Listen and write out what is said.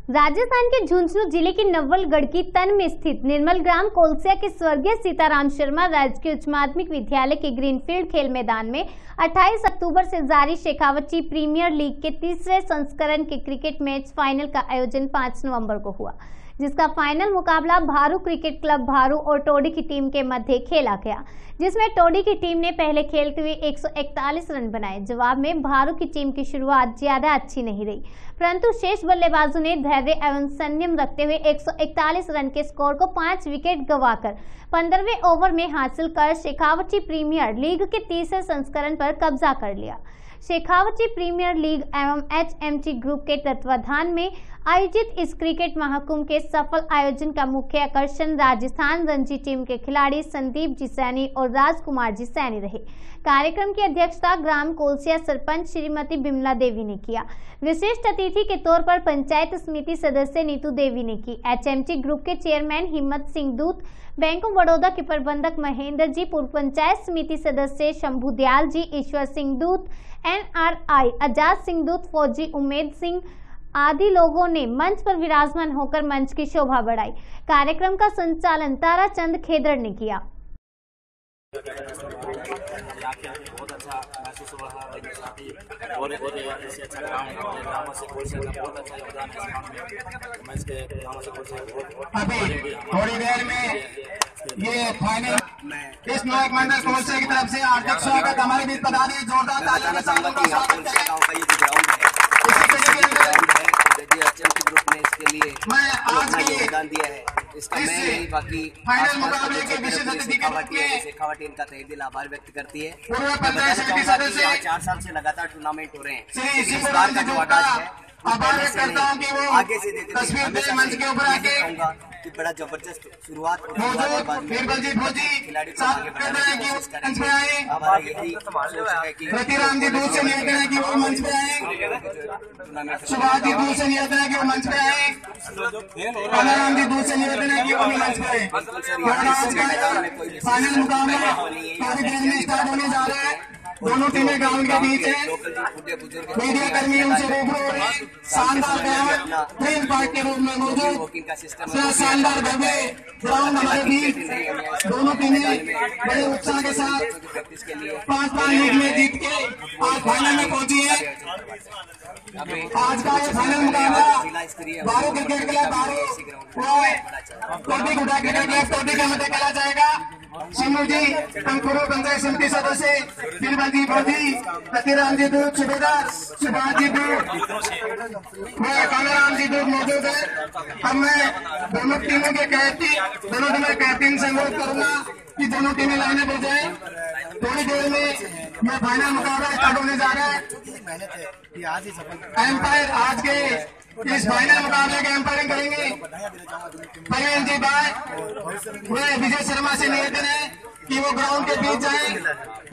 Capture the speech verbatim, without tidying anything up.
राजस्थान के झुंझुनू जिले के नवलगढ़ की तन में स्थित निर्मल ग्राम कोलसिया के स्वर्गीय सीताराम शर्मा राजकीय उच्च माध्यमिक विद्यालय के ग्रीनफील्ड खेल मैदान में अट्ठाईस अक्टूबर से जारी शेखावटी प्रीमियर लीग के तीसरे संस्करण के क्रिकेट मैच फाइनल का आयोजन पाँच नवंबर को हुआ, जिसका फाइनल मुकाबला भारू क्रिकेट क्लब भारू और टोडी की टीम के मध्य खेला गया, जिसमें टोडी की टीम ने पहले खेलते हुए एक सौ इकतालीस रन बनाए। जवाब में भारू की टीम की शुरुआत ज्यादा अच्छी नहीं रही, परंतु शेष बल्लेबाजों ने धैर्य एवं संयम रखते हुए एक सौ इकतालीस रन के स्कोर को पांच विकेट गंवाकर पंद्रहवें ओवर में हासिल कर शेखावटी प्रीमियर लीग के तीसरे संस्करण पर कब्जा कर लिया। शेखावटी प्रीमियर लीग एवं एच एम टी ग्रुप के तत्वाधान में आयोजित इस क्रिकेट महाकुंभ के सफल आयोजन का मुख्य आकर्षण राजस्थान रणजी टीम के खिलाड़ी संदीप जी सैनी और राजकुमार जी सैनी रहे। कार्यक्रम की अध्यक्षता ग्राम कोलसिया सरपंच श्रीमती बिमला देवी ने किया। विशिष्ट अतिथि के तौर पर पंचायत समिति सदस्य नीतू देवी ने की। एच एम टी ग्रुप के चेयरमैन हिम्मत सिंह दूत, बैंक ऑफ बड़ौदा के प्रबंधक महेंद्र जी, पूर्व पंचायत समिति सदस्य Shambhu Dayal ji, Ishwar Singh Doot, N R I Azad Singh Doot, फौजी उमेद सिंह आदि लोगों ने मंच पर विराजमान होकर मंच की शोभा बढ़ाई। कार्यक्रम का संचालन ताराचंद खेदड़ ने किया। बहुत अच्छा महसूस हो रहा है और और ऐसे अच्छा ग्राउंड ग्रामों से कोई से बहुत अच्छा योगदान है इस काम में। मैं इसके ग्रामों से कोई से अभी थोड़ी देर में ये फाइनल इस नायक मंडल कोलसिया की तरफ से हार्दिक स्वागत। हमारे बीच पधारिए, जोरदार तालियों के साथ उनका स्वागत करें। ग्रुप ने इसके लिए मैं आज के योगदान दिया है, इसका मैं नहीं बाकी फाइनल मुकाबले के विशेष अतिथि के रूप में शेखावटी इनका तहे दिल आभार व्यक्त करती है। पूर्व पंचायत समिति सदस्य चार साल से लगातार टूर्नामेंट हो रहे हैं। श्री सीताराम का जो आभार व्यक्त करता हूँ कि वो आगे से देते तस्वीर पे मंच के ऊपर आके कहूंगा कि बड़ा जबरदस्त शुरुआत बीरबल जी फौजी खिलाड़ी साथ कहते हैं कि वो मंच पे आए। हमारा यही सोच है कि प्रतिराम जी दूर से निवेदन है कि वो मंच पे आए। सुभाष जी दूर से निवेदन है कि वो मंच पे आए। कलाराम जी दूर से निवेदन है कि वो मंच पे आए। फाइनल मुकाबला थोड़ी देर में स्टार्ट होने जा रहा है। दोनों टीमें ग्राउंड के बीच है। मीडिया कर्मी उनसे रूबरू हो रहे। शानदार ग्राउंड प्रेम पार्क के रूप में मौजूद शानदार भव्य ग्राउंड हमारे बीच। दोनों टीमें बड़े उत्साह के साथ पांच पांच लीग में जीत के आज फाइनल में पहुंची है। आज का ये फाइनल मुकाबला बारू क्रिकेट क्लब बारू टोडी गुडा क्रिकेट क्लब टोडी के मध्य खेला जाएगा। सिंधु जी पूर्व पंचायत समिति सदस्य बीरबल जी फौजी, प्रतिराम जी दूत सूबेदार, सुभाष जी दूत, कालाराम जी दूत मौजूद है। अब मैं दोनों टीमों के कैप्टन दोनों टीमों कैप्टन से अनुरोध करूंगा कि दोनों टीमें लाने पर जाए। थोड़ी देर में यह फाइनल मुकाबला स्टार्ट होने जा रहा है। एम्पायर आज के इस फाइनल मुकाबले के एम्पायरिंग करेंगे परिवेश जी बाय। विजय शर्मा से निवेदन है कि वो ग्राउंड के बीच जाए।